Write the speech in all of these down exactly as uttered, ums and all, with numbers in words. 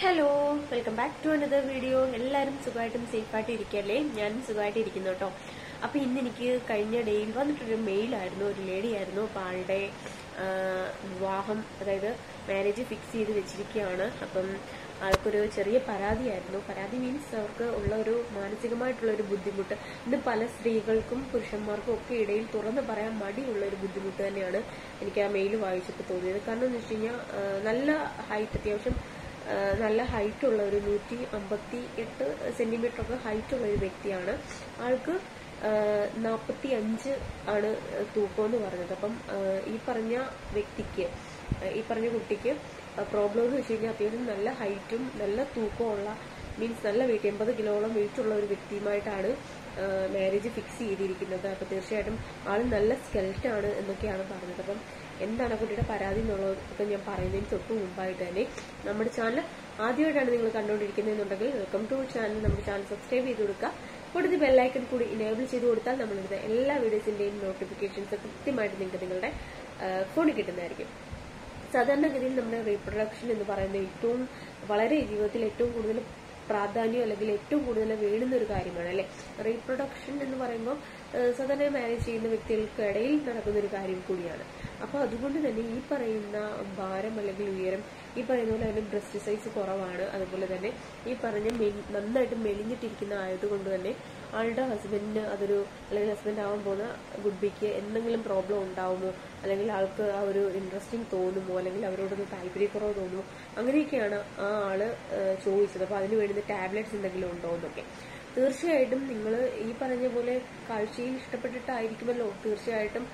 Hello, welcome back to another video. എല്ലാവരും സുഖമായിട്ടും സേഫായിട്ട് ഇരിക്കല്ലേ? ഞാനും സുഖമായിട്ട് ഇരിക്കുന്നു കേട്ടോ. അപ്പൊ ഇന്ന് എനിക്ക് കഴിഞ്ഞ ഡേയിൽ വന്നിട്ടൊരു മെയിലായിരുന്നു, ഒരു ലേഡി ആയിരുന്നു. അപ്പൊ ആളുടെ വിവാഹം, അതായത് മാരേജ് ഫിക്സ് ചെയ്ത് വെച്ചിരിക്കുകയാണ്. അപ്പം ആൾക്കൊരു ചെറിയ പരാതിയായിരുന്നു. പരാതി മീൻസ് അവർക്ക് ഉള്ള ഒരു മാനസികമായിട്ടുള്ള ഒരു ബുദ്ധിമുട്ട്. ഇന്ന് പല സ്ത്രീകൾക്കും പുരുഷന്മാർക്കും ഒക്കെ ഇടയിൽ തുറന്ന് പറയാൻ മടിയുള്ള ഒരു ബുദ്ധിമുട്ട് തന്നെയാണ് എനിക്ക് ആ മെയിൽ വായിച്ചപ്പോൾ തോന്നിയത്. കാരണം എന്ന് വെച്ച് കഴിഞ്ഞാൽ നല്ല ഹൈറ്റ്, അത്യാവശ്യം നല്ല ഹൈറ്റ് ഉള്ള ഒരു നൂറ്റി അമ്പത്തി എട്ട് സെന്റിമീറ്റർ ഒക്കെ ഹൈറ്റ് ഉള്ള ഒരു വ്യക്തിയാണ്. ആൾക്ക് നാപ്പത്തി അഞ്ച് ആണ് തൂക്കം എന്ന് പറഞ്ഞത്. അപ്പം ഈ പറഞ്ഞ വ്യക്തിക്ക്, ഈ പറഞ്ഞ കുട്ടിക്ക് പ്രോബ്ലം എന്ന് വെച്ച് കഴിഞ്ഞാൽ അത്യാവശ്യം നല്ല ഹൈറ്റും നല്ല തൂക്കമുള്ള, മീൻസ് നല്ല വെയിറ്റ്, എൺപത് കിലോളം വെയിറ്റ് ഉള്ള ഒരു വ്യക്തിയുമായിട്ടാണ് മാരേജ് ഫിക്സ് ചെയ്തിരിക്കുന്നത്. അപ്പൊ തീർച്ചയായിട്ടും ആള് നല്ല സ്കെൽറ്റാണ് എന്നൊക്കെയാണ് പറഞ്ഞത്. അപ്പം എന്താണ് കുട്ടിയുടെ പരാതി എന്നുള്ളതൊക്കെ ഞാൻ പറയുന്നതിന് തൊട്ട് മുമ്പായിട്ട് തന്നെ നമ്മുടെ ചാനൽ ആദ്യമായിട്ടാണ് നിങ്ങൾ കണ്ടുകൊണ്ടിരിക്കുന്നതെന്നുണ്ടെങ്കിൽ വെൽക്കം ടു ചാനൽ. നമ്മുടെ ചാനൽ സബ്സ്ക്രൈബ് ചെയ്ത് കൊടുക്കുക. കൂടുതൽ ബെല്ലൈക്കൺ കൂടി ഇനേബിൾ ചെയ്ത് കൊടുത്താൽ നമ്മളിടുന്ന എല്ലാ വീഡിയോസിന്റെയും നോട്ടിഫിക്കേഷൻസ് കൃത്യമായിട്ട് നിങ്ങൾക്ക് നിങ്ങളുടെ ഫോണിൽ കിട്ടുന്നതായിരിക്കും. സാധാരണഗതിയിൽ നമ്മുടെ റീപ്രൊഡക്ഷൻ എന്ന് പറയുന്ന ഏറ്റവും വളരെ ജീവിതത്തിൽ ഏറ്റവും കൂടുതൽ പ്രാധാന്യം അല്ലെങ്കിൽ ഏറ്റവും കൂടുതൽ വേണ്ടുന്ന ഒരു കാര്യമാണ് അല്ലെ. റീപ്രൊഡക്ഷൻ എന്ന് പറയുമ്പോൾ സാധാരണ മാരേജ് ചെയ്യുന്ന വ്യക്തികൾക്കിടയിൽ നടക്കുന്ന ഒരു കാര്യം കൂടിയാണ്. അപ്പൊ അതുകൊണ്ട് തന്നെ ഈ പറയുന്ന ഭാരം അല്ലെങ്കിൽ ഉയരം, ഈ പറയുന്ന പോലെ തന്നെ ബ്രസ്റ്റ് സൈസ് കുറവാണ്. അതുപോലെ തന്നെ ഈ പറഞ്ഞ നന്നായിട്ട് മെലിഞ്ഞിട്ടിരിക്കുന്ന ആയതുകൊണ്ട് തന്നെ ആളുടെ ഹസ്ബൻഡിന് അതൊരു, അല്ലെങ്കിൽ ഹസ്ബൻഡ് ആവാൻ പോകുന്ന ഗുഡ് ബിക്ക് എന്തെങ്കിലും പ്രോബ്ലം ഉണ്ടാവുമോ, അല്ലെങ്കിൽ ആൾക്ക് ആ ഒരു ഇൻട്രസ്റ്റിംഗ് തോന്നുമോ, അല്ലെങ്കിൽ അവരോടൊന്ന് താല്പര്യക്കുറവ് തോന്നുമോ, അങ്ങനെയൊക്കെയാണ് ആ ആള് ചോദിച്ചത്. അപ്പൊ അതിന് വേണ്ടുന്ന ടാബ്ലറ്റ്സ് എന്തെങ്കിലും ഉണ്ടോ എന്നൊക്കെ. തീർച്ചയായിട്ടും നിങ്ങൾ ഈ പറഞ്ഞ പോലെ കാഴ്ചയിൽ ഇഷ്ടപ്പെട്ടിട്ടായിരിക്കുമല്ലോ തീർച്ചയായിട്ടും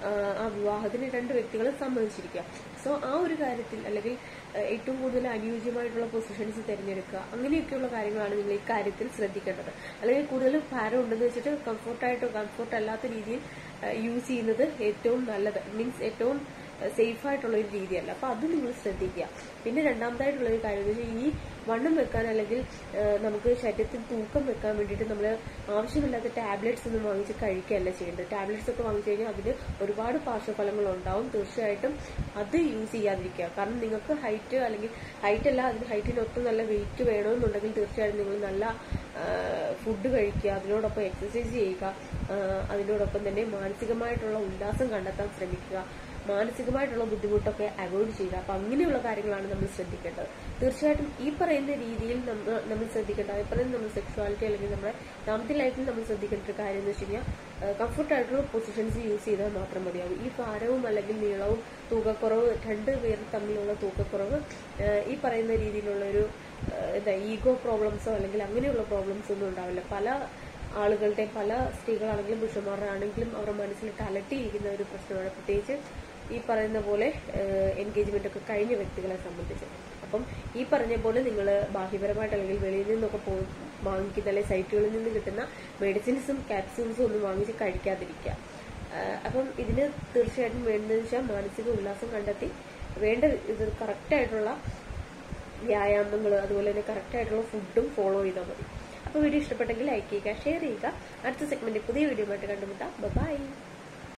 ആ വിവാഹത്തിന് രണ്ട് വ്യക്തികളെ സമ്മതിച്ചിരിക്കുക. സോ ആ ഒരു കാര്യത്തിൽ, അല്ലെങ്കിൽ ഏറ്റവും കൂടുതൽ അനുയോജ്യമായിട്ടുള്ള പൊസിഷൻസ് തിരഞ്ഞെടുക്കുക, അങ്ങനെയൊക്കെയുള്ള കാര്യങ്ങളാണ് നിങ്ങൾ ഈ കാര്യത്തിൽ ശ്രദ്ധിക്കേണ്ടത്. അല്ലെങ്കിൽ കൂടുതൽ ഭാരം ഉണ്ടെന്ന് വെച്ചിട്ട് കംഫർട്ടായിട്ടോ കംഫർട്ട് അല്ലാത്ത രീതിയിൽ യൂസ് ചെയ്യുന്നത് ഏറ്റവും നല്ലത്, മീൻസ് ഏറ്റവും സേഫ് ആയിട്ടുള്ള ഒരു രീതിയല്ല. അപ്പൊ അത് നിങ്ങൾ ശ്രദ്ധിക്കുക. പിന്നെ രണ്ടാമതായിട്ടുള്ള ഒരു കാര്യം എന്ന് വെച്ചാൽ ഈ വണ്ണം വെക്കാൻ, അല്ലെങ്കിൽ നമുക്ക് ശരീരത്തിൽ തൂക്കം വെക്കാൻ വേണ്ടിയിട്ട് നമ്മൾ ആവശ്യമില്ലാത്ത ടാബ്ലറ്റ്സ് ഒന്നും വാങ്ങിച്ച് കഴിക്കുകയല്ല ചെയ്യേണ്ടത്. ടാബ്ലറ്റ്സ് ഒക്കെ വാങ്ങിച്ചു കഴിഞ്ഞാൽ അതിന് ഒരുപാട് പാർശ്വഫലങ്ങൾ ഉണ്ടാവും. തീർച്ചയായിട്ടും അത് യൂസ് ചെയ്യാതിരിക്കുക. കാരണം നിങ്ങൾക്ക് ഹൈറ്റ്, അല്ലെങ്കിൽ ഹൈറ്റ് അല്ല, അതിന് ഹൈറ്റിനൊപ്പം നല്ല വെയിറ്റ് വേണമെന്നുണ്ടെങ്കിൽ തീർച്ചയായിട്ടും നിങ്ങൾ നല്ല ഫുഡ് കഴിക്കുക, അതിനോടൊപ്പം എക്സസൈസ് ചെയ്യുക, അതിനോടൊപ്പം തന്നെ മാനസികമായിട്ടുള്ള ഉല്ലാസം കണ്ടെത്താൻ ശ്രമിക്കുക, മാനസികമായിട്ടുള്ള ബുദ്ധിമുട്ടൊക്കെ അവോയ്ഡ് ചെയ്യുക. അപ്പൊ അങ്ങനെയുള്ള കാര്യങ്ങളാണ് നമ്മൾ ശ്രദ്ധിക്കേണ്ടത്. തീർച്ചയായിട്ടും ഈ പറയുന്ന രീതിയിൽ നമ്മൾ ശ്രദ്ധിക്കേണ്ടത്, ഈ പറയുന്ന നമ്മുടെ സെക്ഷുവാലിറ്റി അല്ലെങ്കിൽ നമ്മുടെ ദാമ്പത്യ ലൈഫിൽ നമ്മൾ ശ്രദ്ധിക്കേണ്ട ഒരു കാര്യം എന്ന് വെച്ച് കഴിഞ്ഞാൽ കംഫർട്ടായിട്ടുള്ള പൊസിഷൻസ് യൂസ് ചെയ്താൽ മാത്രം മതിയാവും. ഈ ഭാരവും അല്ലെങ്കിൽ നീളവും തൂക്കക്കുറവ്, രണ്ട് പേർ തമ്മിലുള്ള തൂക്കക്കുറവ് ഈ പറയുന്ന രീതിയിലുള്ള ഒരു എന്താ ഈഗോ പ്രോബ്ലംസോ അല്ലെങ്കിൽ അങ്ങനെയുള്ള പ്രോബ്ലംസ് ഒന്നും ഉണ്ടാവില്ല. പല ആളുകളുടെയും, പല സ്ത്രീകളാണെങ്കിലും പുരുഷന്മാരുടെ ആണെങ്കിലും അവരുടെ മനസ്സിലിട്ട് അലട്ടിയിരിക്കുന്ന ഒരു പ്രശ്നമാണ്, പ്രത്യേകിച്ച് ഈ പറയുന്ന പോലെ എൻഗേജ്മെന്റ് ഒക്കെ കഴിഞ്ഞ വ്യക്തികളെ സംബന്ധിച്ച്. അപ്പം ഈ പറഞ്ഞ പോലെ നിങ്ങൾ ബാഹ്യപരമായിട്ട് അല്ലെങ്കിൽ വെളിയിൽ നിന്നൊക്കെ പോ വാങ്ങിക്കുന്ന അല്ലെങ്കിൽ സൈറ്റുകളിൽ നിന്ന് കിട്ടുന്ന മെഡിസിൻസും ക്യാപ്സ്യൂൾസും ഒന്നും വാങ്ങിച്ച് കഴിക്കാതിരിക്കുക. അപ്പം ഇതിന് തീർച്ചയായിട്ടും വേണ്ടതെന്ന് വെച്ചാൽ മാനസിക ഉല്ലാസം കണ്ടെത്തി വേണ്ട ഇത് കറക്റ്റായിട്ടുള്ള വ്യായാമങ്ങൾ, അതുപോലെ തന്നെ കറക്റ്റായിട്ടുള്ള ഫുഡും ഫോളോ ചെയ്താൽ മതി. അപ്പൊ വീഡിയോ ഇഷ്ടപ്പെട്ടെങ്കിൽ ലൈക്ക് ചെയ്യുക, ഷെയർ ചെയ്യുക. അടുത്ത സെഗ്മെന്റ് പുതിയ വീഡിയോ ആയിട്ട് കണ്ടുമുട്ടാം. ബൈ.